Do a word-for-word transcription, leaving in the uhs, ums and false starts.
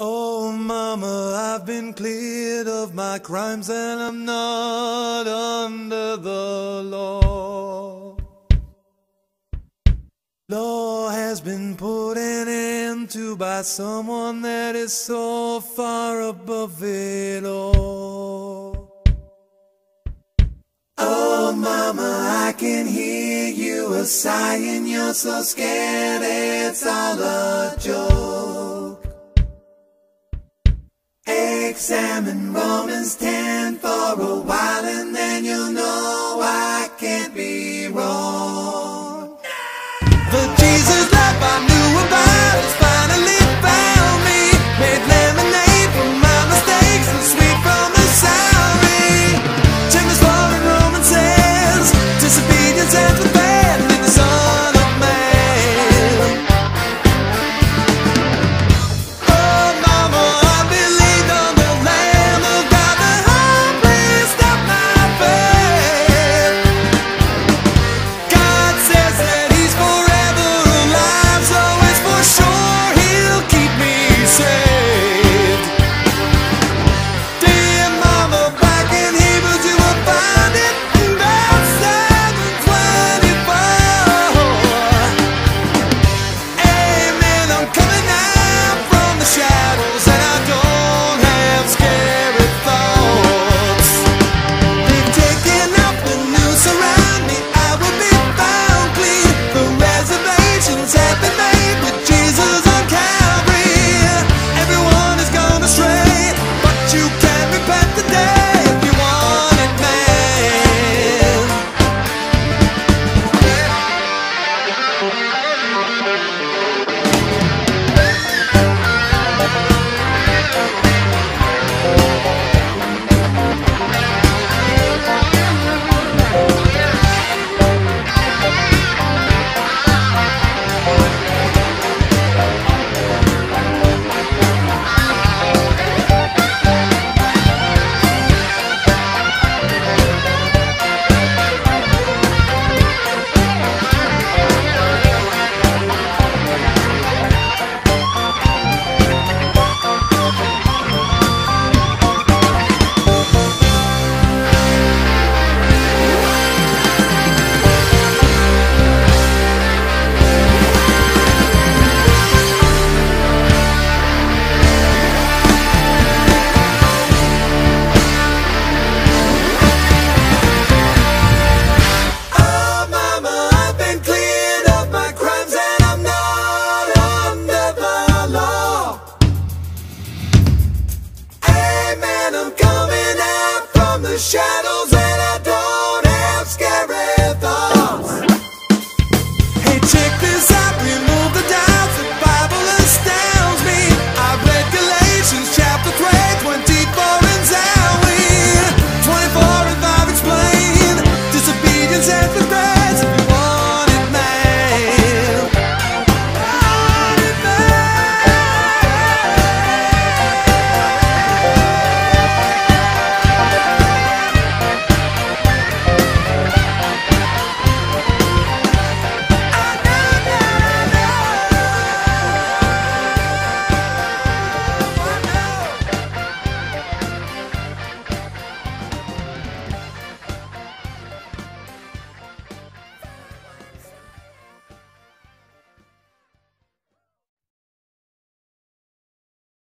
Oh, mama, I've been cleared of my crimes and I'm not under the law. Law has been put an end to by someone that is so far above it all. Oh, mama, I can hear you a sighing. You're so scared it's all a joke. Examine Romans ten for a while and